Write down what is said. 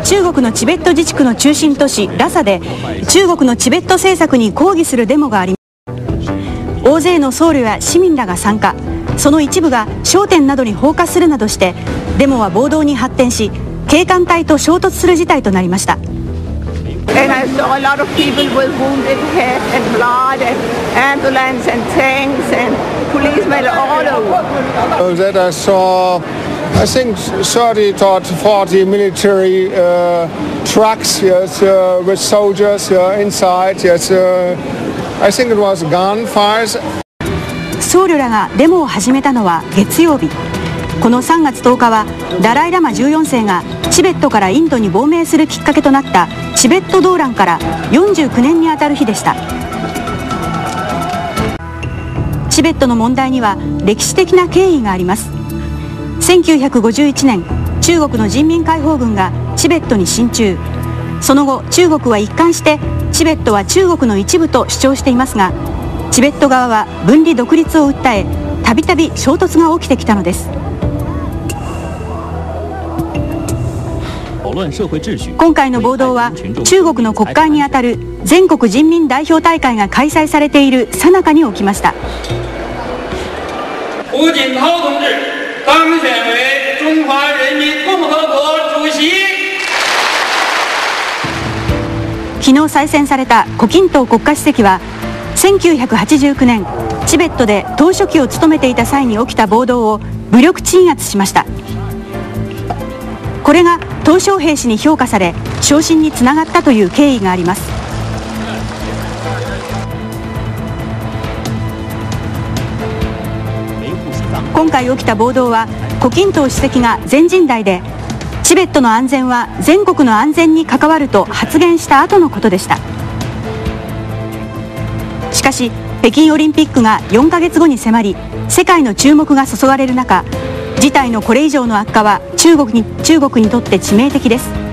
中国のチベット自治区の中心都市ラサで中国のチベット政策に抗議するデモがあり、大勢の僧侶や市民らが参加。その一部が商店などに放火するなどしてデモは暴動に発展し、警官隊と衝突する事態となりました。 And I saw a lot of people with wounded head and blood and ambulance and tanks and policemen all over. That I saw, I think 30 to 40 military trucks, yes, with soldiers inside. Yes, I think it was gunfires. 僧侶らがデモを始めたのは月曜日。この3月10日はダライ・ラマ14世がチベットからインドに亡命するきっかけとなったチベット動乱から49年にあたる日でした。チベットの問題には歴史的な経緯があります。1951年、中国の人民解放軍がチベットに進駐。その後、中国は一貫してチベットは中国の一部と主張していますが、チベット側は分離独立を訴え、たびたび衝突が起きてきたのです。今回の暴動は中国の国会にあたる全国人民代表大会が開催されている最中に起きました。 胡锦涛同志当選为中华人民共和国主席。 昨日再選された胡錦涛国家主席は1989年チベットで党書記を務めていた際に起きた暴動を武力鎮圧しました。これが鄧小平氏に評価され昇進につながったという経緯があります。今回起きた暴動は胡錦涛主席が全人代でチベットの安全は全国の安全に関わると発言した後のことでした。しかし北京オリンピックが4ヶ月後に迫り、世界の注目が注がれる中、事態のこれ以上の悪化は中国にとって致命的です。